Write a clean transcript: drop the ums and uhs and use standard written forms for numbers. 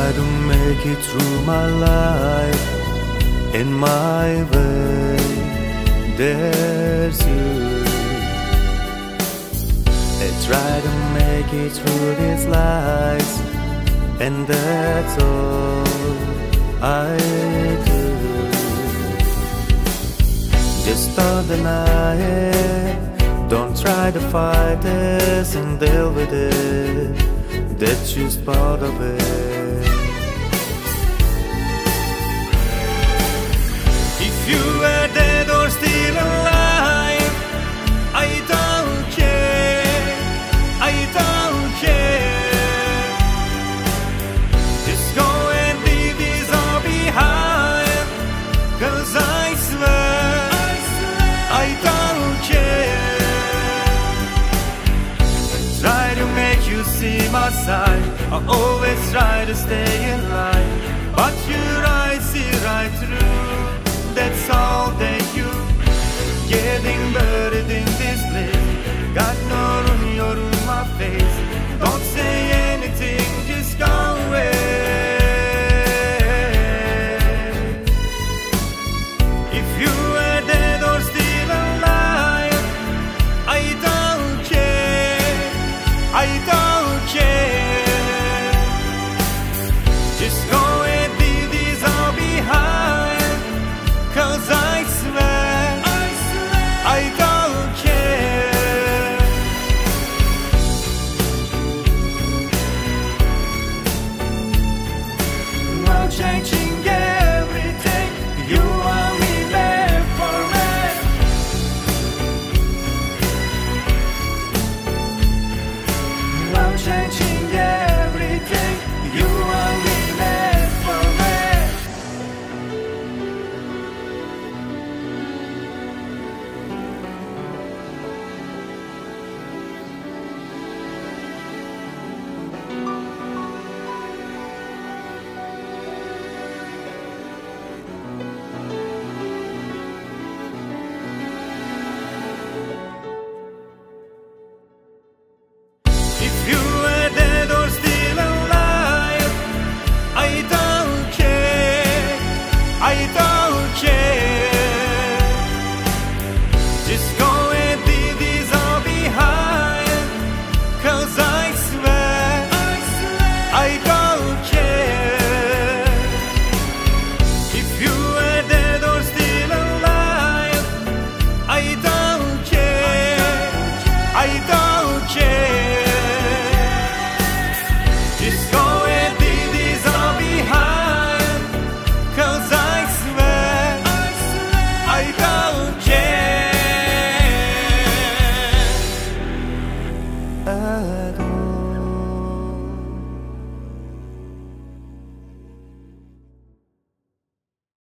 try to make it through my life. In my way, there's you. I try to make it through these lies, and that's all I do. Just don't deny it. Don't try to fight this and deal with it. That's just part of it. If you were dead or still alive, I don't care, I don't care. Just go and leave this all behind, 'cause I swear I don't care. Try to make you see my side. I always try to stay in line, but your eyes see right through. That's all that you. Getting buried in this place. Got no room, you're in my face. Don't say anything, just go away. If you were dead or still alive, I don't care, I don't care. Just go and leave this all behind, 'cause I swear I don't care. No changing everything, you are me there for me. No changing everything, you are me there for me. If you were dead or still alive, I don't care, I don't care. Just go and leave this all behind, 'cause I swear I don't care. If you were dead or still alive, I don't care, I don't care. Just go and leave this all behind, 'cause I swear I don't care at all.